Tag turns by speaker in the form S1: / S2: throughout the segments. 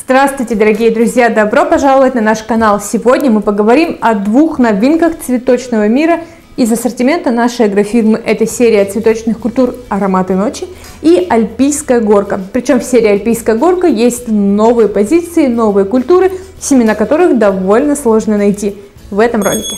S1: Здравствуйте, дорогие друзья! Добро пожаловать на наш канал! Сегодня мы поговорим о двух новинках цветочного мира из ассортимента нашей агрофирмы. Это серия цветочных культур «Ароматы ночи» и «Альпийская горка». Причем в серии «Альпийская горка» есть новые позиции, новые культуры, семена которых довольно сложно найти в этом ролике.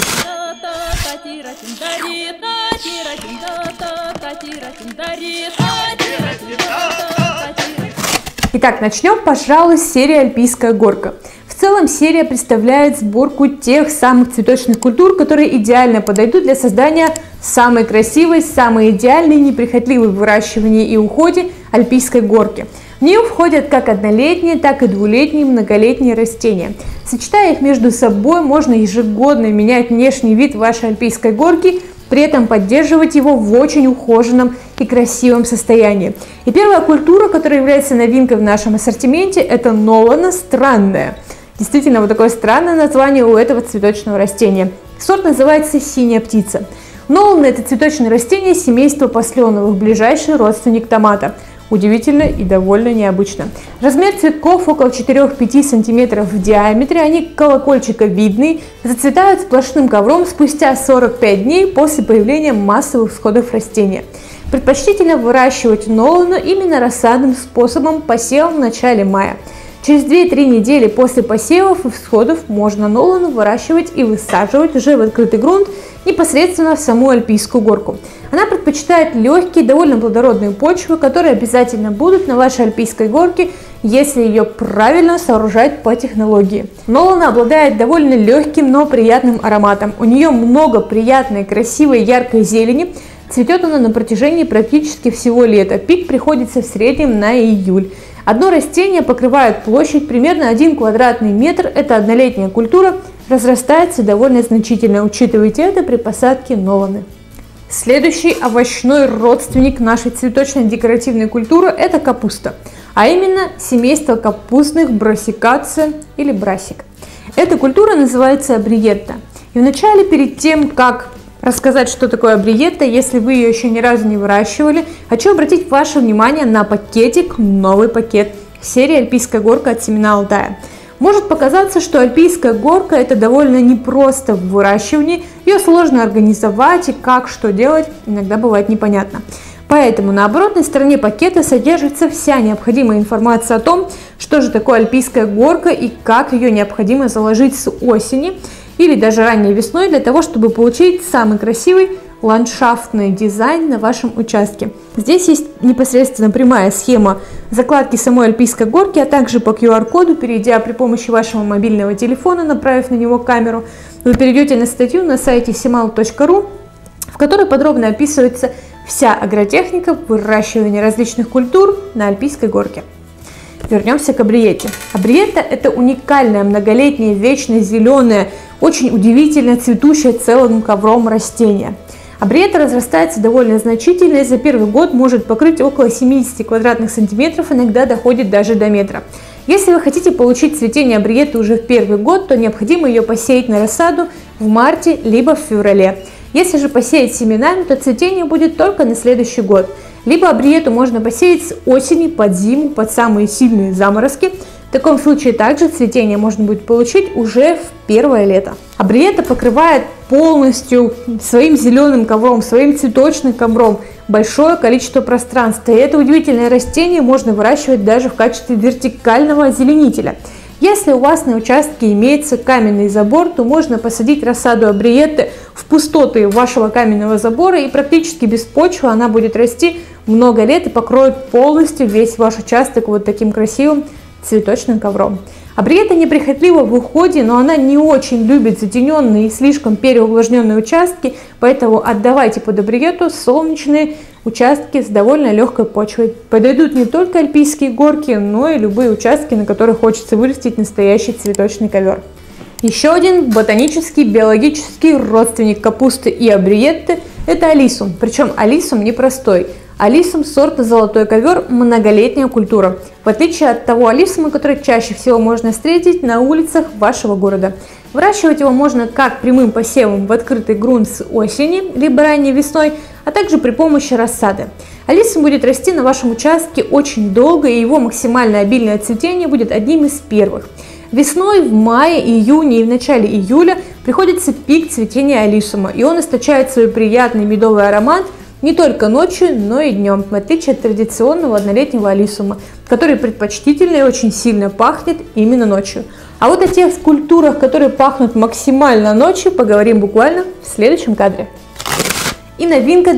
S1: Итак, начнем, пожалуй, с серии «Альпийская горка». В целом серия представляет сборку тех самых цветочных культур, которые идеально подойдут для создания самой красивой, самой идеальной, неприхотливой в выращивании и уходе альпийской горки. В нее входят как однолетние, так и двулетние, многолетние растения. Сочетая их между собой, можно ежегодно менять внешний вид вашей альпийской горки, при этом поддерживать его в очень ухоженном и красивом состоянии. И первая культура, которая является новинкой в нашем ассортименте, это Нолана странная. Действительно, вот такое странное название у этого цветочного растения. Сорт называется «Синяя птица». Нолана – это цветочное растение семейства посленовых, ближайший родственник томата. Удивительно и довольно необычно. Размер цветков около 4-5 см в диаметре, они колокольчиковидные, зацветают сплошным ковром спустя 45 дней после появления массовых всходов растения. Предпочтительно выращивать Нолану именно рассадным способом, посевом в начале мая. Через 2-3 недели после посевов и всходов можно Нолану выращивать и высаживать уже в открытый грунт непосредственно в саму альпийскую горку. Она предпочитает легкие, довольно плодородные почвы, которые обязательно будут на вашей альпийской горке, если ее правильно сооружать по технологии. Нолана обладает довольно легким, но приятным ароматом. У нее много приятной, красивой, яркой зелени. Цветет она на протяжении практически всего лета. Пик приходится в среднем на июль. Одно растение покрывает площадь примерно 1 квадратный метр. Это однолетняя культура, разрастается довольно значительно. Учитывайте это при посадке Ноланы. Следующий овощной родственник нашей цветочной декоративной культуры – это капуста, а именно семейство капустных Brassicacea или брасик. Эта культура называется абриетта. И вначале, перед тем, как рассказать, что такое абриетта, если вы ее еще ни разу не выращивали, хочу обратить ваше внимание на пакетик, новый пакет серии «Альпийская горка» от семена Алтая. Может показаться, что альпийская горка это довольно непросто в выращивании, ее сложно организовать и как что делать иногда бывает непонятно. Поэтому на оборотной стороне пакета содержится вся необходимая информация о том, что же такое альпийская горка и как ее необходимо заложить с осени или даже ранней весной для того, чтобы получить самый красивый ландшафтный дизайн на вашем участке. Здесь есть непосредственно прямая схема закладки самой альпийской горки, а также по QR-коду, перейдя при помощи вашего мобильного телефона, направив на него камеру, вы перейдете на статью на сайте simal.ru, в которой подробно описывается вся агротехника выращивания различных культур на альпийской горке. Вернемся к абриетте. Абриетта – это уникальное, многолетнее, вечно зеленое, очень удивительно цветущее целым ковром растение. Абриетта разрастается довольно значительно и за первый год может покрыть около 70 квадратных сантиметров, иногда доходит даже до метра. Если вы хотите получить цветение абриетты уже в первый год, то необходимо ее посеять на рассаду в марте либо в феврале. Если же посеять семенами, то цветение будет только на следующий год. Либо абриетту можно посеять с осени под зиму, под самые сильные заморозки. В таком случае также цветение можно будет получить уже в первое лето. Абриетта покрывает полностью своим зеленым ковром, своим цветочным ковром большое количество пространства. И это удивительное растение можно выращивать даже в качестве вертикального озеленителя. Если у вас на участке имеется каменный забор, то можно посадить рассаду абриетты в пустоты вашего каменного забора, и практически без почвы она будет расти много лет и покроет полностью весь ваш участок вот таким красивым цветочным ковром. Абриетта неприхотлива в уходе, но она не очень любит затененные и слишком переувлажненные участки, поэтому отдавайте под абриетту солнечные участки с довольно легкой почвой. Подойдут не только альпийские горки, но и любые участки, на которых хочется вырастить настоящий цветочный ковер. Еще один ботанический, биологический родственник капусты и абриетты – это алисум. Причем алисум непростой. Алисум сорта золотой ковер – многолетняя культура. В отличие от того алисума, который чаще всего можно встретить на улицах вашего города. Выращивать его можно как прямым посевом в открытый грунт с осени, либо ранней весной, а также при помощи рассады. Алисум будет расти на вашем участке очень долго, и его максимально обильное цветение будет одним из первых. Весной, в мае, июне и в начале июля приходится пик цветения алисума, и он источает свой приятный медовый аромат не только ночью, но и днем, в отличие от традиционного однолетнего алисума, который предпочтительно и очень сильно пахнет именно ночью. А вот о тех культурах, которые пахнут максимально ночью, поговорим буквально в следующем кадре. И новинка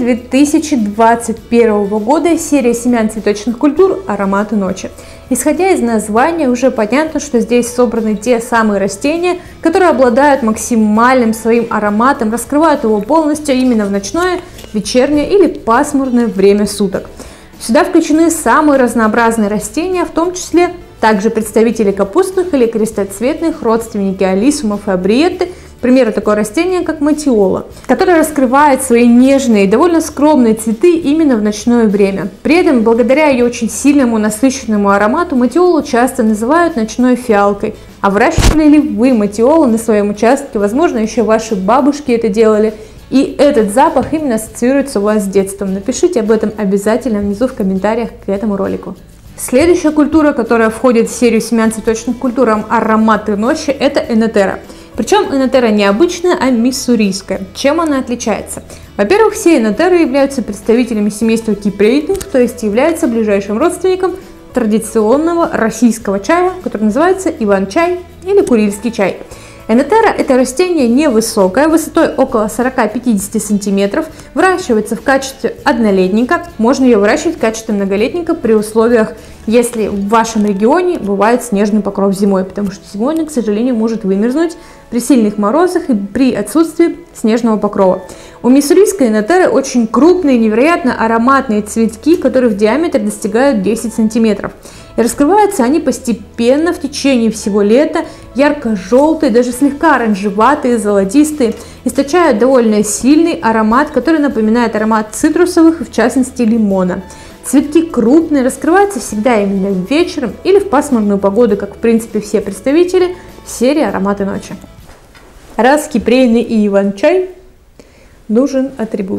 S1: 2021 года – серия семян цветочных культур «Ароматы ночи». Исходя из названия, уже понятно, что здесь собраны те самые растения, которые обладают максимальным своим ароматом, раскрывают его полностью именно в ночное, вечернее или пасмурное время суток. Сюда включены самые разнообразные растения, в том числе также представители капустных или крестоцветных, родственники алисумов и абриетты. Примеры такого растения, как матиола, которое раскрывает свои нежные и довольно скромные цветы именно в ночное время. При этом, благодаря ее очень сильному насыщенному аромату, матиолу часто называют ночной фиалкой. А выращивали ли вы матиолу на своем участке? Возможно, еще ваши бабушки это делали. И этот запах именно ассоциируется у вас с детством. Напишите об этом обязательно внизу в комментариях к этому ролику. Следующая культура, которая входит в серию семян цветочных культур «Ароматы ночи», это энотера. Причем энотера не обычная, а миссурийская. Чем она отличается? Во-первых, все энотеры являются представителями семейства кипреидных, то есть являются ближайшим родственником традиционного российского чая, который называется иван-чай или курильский чай. Энотера – это растение невысокое, высотой около 40-50 см, выращивается в качестве однолетника, можно ее выращивать в качестве многолетника при условиях, если в вашем регионе бывает снежный покров зимой, потому что зимой он, к сожалению, может вымерзнуть при сильных морозах и при отсутствии снежного покрова. У миссурийской энотеры очень крупные, невероятно ароматные цветки, которые в диаметре достигают 10 см. И раскрываются они постепенно в течение всего лета, ярко-желтые, даже слегка оранжеватые, золотистые, источают довольно сильный аромат, который напоминает аромат цитрусовых, в частности лимона. Цветки крупные, раскрываются всегда именно вечером или в пасмурную погоду, как в принципе все представители серии «Ароматы ночи». Раз кипрейный и иван-чай, нужен атрибут.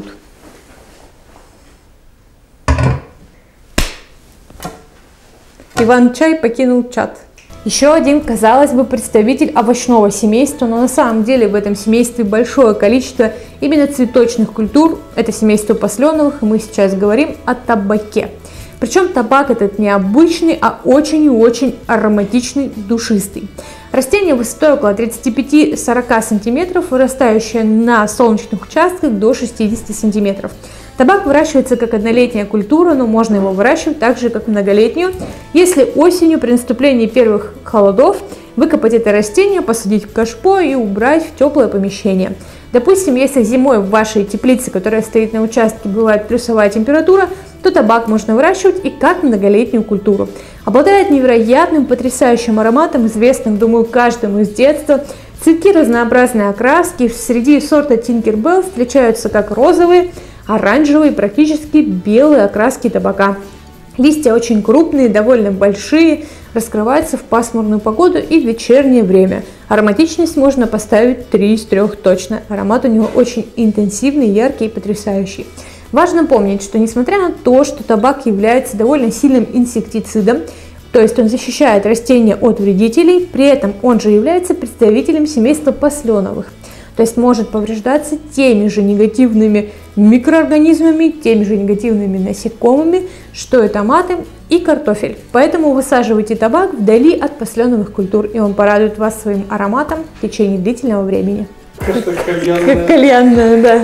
S1: Иван-чай покинул чат. Еще один, казалось бы, представитель овощного семейства, но на самом деле в этом семействе большое количество именно цветочных культур. Это семейство посленовых, и мы сейчас говорим о табаке. Причем табак этот не обычный, а очень и очень ароматичный, душистый. Растение высотой около 35-40 см, вырастающее на солнечных участках до 60 см. Табак выращивается как однолетняя культура, но можно его выращивать также как многолетнюю. Если осенью при наступлении первых холодов выкопать это растение, посадить в кашпо и убрать в теплое помещение. Допустим, если зимой в вашей теплице, которая стоит на участке, бывает плюсовая температура, то табак можно выращивать и как многолетнюю культуру. Обладает невероятным, потрясающим ароматом, известным, думаю, каждому из детства. Цветки разнообразной окраски, среди сорта Tinkerbell встречаются как розовые, оранжевые, практически белые окраски табака. Листья очень крупные, довольно большие, раскрываются в пасмурную погоду и в вечернее время. Ароматичность можно поставить 3 из 3 точно. Аромат у него очень интенсивный, яркий и потрясающий. Важно помнить, что несмотря на то, что табак является довольно сильным инсектицидом, то есть он защищает растения от вредителей, при этом он же является представителем семейства посленовых. То есть может повреждаться теми же негативными микроорганизмами, теми же негативными насекомыми, что и томаты и картофель. Поэтому высаживайте табак вдали от посленовых культур, и он порадует вас своим ароматом в течение длительного времени. Как кальянная, да.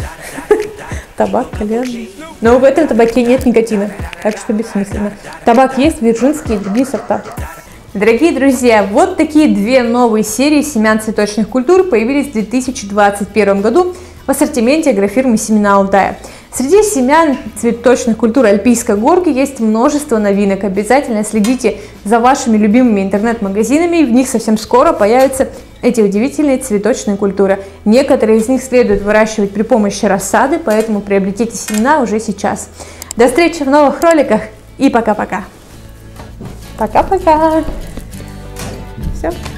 S1: Табак кальянный. Но в этом табаке нет никотина, так что бессмысленно. Табак есть, вирджинский и другие сорта. Дорогие друзья, вот такие две новые серии семян цветочных культур появились в 2021 году в ассортименте агрофирмы «Семена Алтая». Среди семян цветочных культур Альпийской горки есть множество новинок. Обязательно следите за вашими любимыми интернет-магазинами, в них совсем скоро появятся эти удивительные цветочные культуры. Некоторые из них следует выращивать при помощи рассады, поэтому приобретите семена уже сейчас. До встречи в новых роликах и пока-пока! Пока-пока! Все.